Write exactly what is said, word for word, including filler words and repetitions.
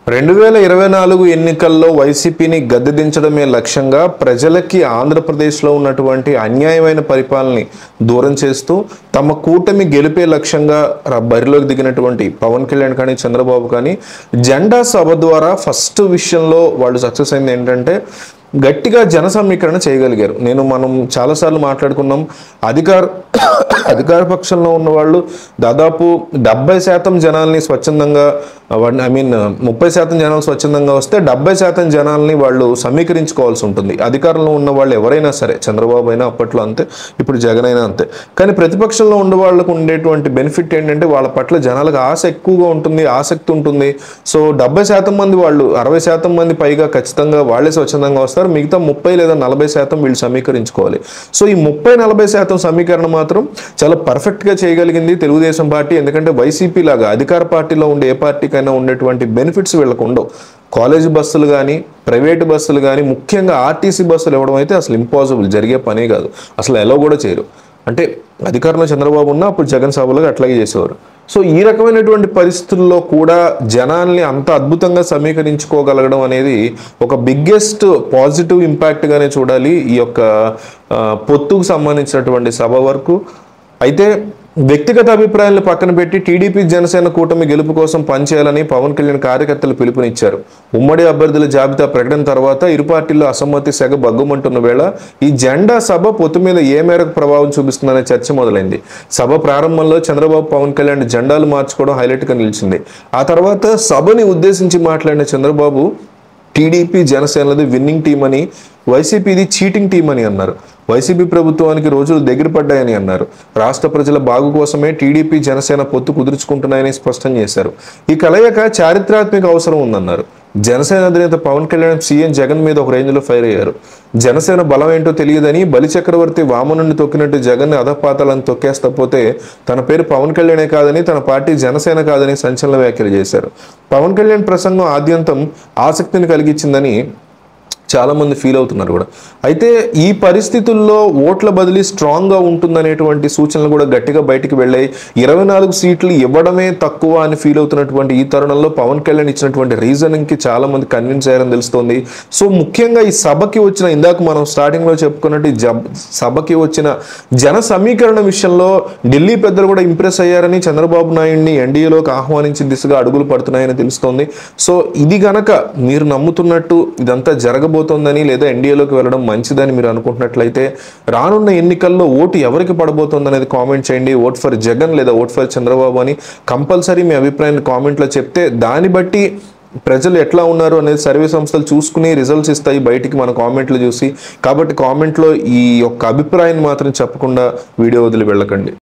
రెండు వేల ఇరవై నాలుగు ఎన్నికల్లో వైసీపీని గద్దె దించడమే లక్ష్యంగా ప్రజలకి ఆంధ్రప్రదేశ్లో ఉన్నటువంటి అన్యాయమైన పరిపాలనని దూరం చేస్తూ తమ కూటమి గెలిపే లక్ష్యంగా బరిలోకి దిగినటువంటి పవన్ కళ్యాణ్ కానీ చంద్రబాబు కానీ జెండా సభ ద్వారా ఫస్ట్ విషయంలో వాళ్ళు సక్సెస్ అయింది ఏంటంటే గట్టిగా జన సమీకరణ చేయగలిగారు. నేను మనం చాలాసార్లు మాట్లాడుకున్నాం, అధికార అధికార పక్షంలో ఉన్న వాళ్ళు దాదాపు డెబ్బై శాతం జనాల్ని స్వచ్ఛందంగా ఐ మీన్ ముప్పై శాతం జనాలు స్వచ్ఛందంగా వస్తే డెబ్బై శాతం జనాల్ని వాళ్ళు సమీకరించుకోవాల్సి ఉంటుంది. అధికారంలో ఉన్న వాళ్ళు ఎవరైనా సరే, చంద్రబాబు అయినా అప్పట్లో అంతే, ఇప్పుడు జగన్ అయినా అంతే. కానీ ప్రతిపక్షంలో ఉండే వాళ్ళకు ఉండేటువంటి బెనిఫిట్ ఏంటంటే వాళ్ళ పట్ల జనాలకు ఆశ ఎక్కువగా ఉంటుంది, ఆసక్తి ఉంటుంది. సో డెబ్బై శాతం మంది వాళ్ళు అరవై శాతం మంది పైగా ఖచ్చితంగా వాళ్ళే స్వచ్ఛందంగా వస్తారు, మిగతా ముప్పై లేదా నలభై శాతం వీళ్ళు సమీకరించుకోవాలి. సో ఈ ముప్పై నలభై శాతం సమీకరణ మాత్రం చాలా పర్ఫెక్ట్గా చేయగలిగింది తెలుగుదేశం పార్టీ. ఎందుకంటే వైసీపీ లాగా అధికార పార్టీలో ఉండే ఏ పార్టీకైనా ఉండేటువంటి బెనిఫిట్స్ వీళ్ళకు ఉండవు. కాలేజ్ బస్సులు కానీ, ప్రైవేటు బస్సులు కానీ, ముఖ్యంగా ఆర్టీసీ బస్సులు ఇవ్వడం అయితే అసలు ఇంపాసిబుల్, జరిగే పనే కాదు, అసలు ఎలా కూడా చేయరు. అంటే అధికారంలో చంద్రబాబు ఉన్నా అప్పుడు జగన్ సభలుగా అట్లాగే చేసేవారు. సో ఈ రకమైనటువంటి పరిస్థితుల్లో కూడా జనాల్ని అంత అద్భుతంగా సమీకరించుకోగలగడం అనేది ఒక బిగ్గెస్ట్ పాజిటివ్ ఇంపాక్ట్గానే చూడాలి ఈ యొక్క పొత్తుకు సంబంధించినటువంటి సభ వరకు. అయితే వ్యక్తిగత అభిప్రాయాలను పక్కన పెట్టి టీడీపీ జనసేన కూటమి గెలుపు కోసం పనిచేయాలని పవన్ కళ్యాణ్ కార్యకర్తలు పిలుపునిచ్చారు. ఉమ్మడి అభ్యర్థుల జాబితా ప్రకటన తర్వాత ఇరు పార్టీల్లో అసమ్మతి సెగ బగ్గుమంటున్న వేళ ఈ జెండా సభ పొత్తు మీద ఏ మేరకు ప్రభావం చూపిస్తుందనే చర్చ మొదలైంది. సభ ప్రారంభంలో చంద్రబాబు పవన్ కళ్యాణ్ జెండాలు మార్చుకోవడం హైలైట్గా నిలిచింది. ఆ తర్వాత సభని ఉద్దేశించి మాట్లాడిన చంద్రబాబు టీడీపీ జనసేనది విన్నింగ్ టీం అని, వైసీపీది చీటింగ్ టీం అని అన్నారు. వైసీపీ ప్రభుత్వానికి రోజులు దగ్గర పడ్డాయని అన్నారు. రాష్ట్ర ప్రజల బాగు కోసమే టీడీపీ జనసేన పొత్తు కుదుర్చుకుంటున్నాయని స్పష్టం చేశారు. ఈ కలయిక చారిత్రాత్మక అవసరం ఉందన్నారు. జనసేన అధినేత పవన్ కళ్యాణ్ సీఎం జగన్ మీద ఒక రేంజ్లో ఫైర్ అయ్యారు. జనసేన బలం ఏంటో తెలియదని, బలి చక్రవర్తి వామనుని తొక్కినట్టు జగన్ అధపాతాలను తొక్కేస్తపోతే తన పేరు పవన్ కళ్యాణే కాదని, తన పార్టీ జనసేన కాదని సంచలన వ్యాఖ్యలు చేశారు. పవన్ కళ్యాణ్ ప్రసంగం ఆద్యంతం ఆసక్తిని కలిగించిందని చాలా మంది ఫీల్ అవుతున్నారు కూడా. అయితే ఈ పరిస్థితుల్లో ఓట్ల బదిలీ స్ట్రాంగ్గా ఉంటుందనేటువంటి సూచనలు కూడా గట్టిగా బయటికి వెళ్ళాయి. ఇరవై నాలుగు సీట్లు ఇవ్వడమే తక్కువ అని ఫీల్ అవుతున్నటువంటి ఈ తరుణంలో పవన్ కళ్యాణ్ ఇచ్చినటువంటి రీజనింగ్కి చాలా మంది కన్విన్స్ అయ్యారని తెలుస్తోంది. సో ముఖ్యంగా ఈ సభకి వచ్చిన, ఇందాక మనం స్టార్టింగ్లో చెప్పుకున్నట్టు జబ్ సభకి వచ్చిన జన సమీకరణ విషయంలో ఢిల్లీ పెద్దలు కూడా ఇంప్రెస్ అయ్యారని, చంద్రబాబు నాయుడిని ఎన్డీఏలోకి ఆహ్వానించిన దిశగా అడుగులు పడుతున్నాయని తెలుస్తోంది. సో ఇది గనక మీరు నమ్ముతున్నట్టు ఇదంతా జరగబోతుంది తుందని లేదా ఎన్డీఏలోకి వెళ్ళడం మంచిదని మీరు అనుకుంటున్నట్లయితే రానున్న ఎన్నికల్లో ఓటు ఎవరికి పడబోతుంది అనేది కామెంట్ చేయండి. ఓట్ ఫర్ జగన్ లేదా ఓట్ ఫర్ చంద్రబాబు అని కంపల్సరీ మీ అభిప్రాయాన్ని కామెంట్లో చెప్తే దాన్ని బట్టి ప్రజలు ఎట్లా ఉన్నారు అనేది సర్వే సంస్థలు చూసుకుని రిజల్ట్స్ ఇస్తాయి బయటికి మన కామెంట్లు చూసి. కాబట్టి కామెంట్లో ఈ యొక్క అభిప్రాయాన్ని మాత్రం చెప్పకుండా వీడియో వదిలి వెళ్ళకండి.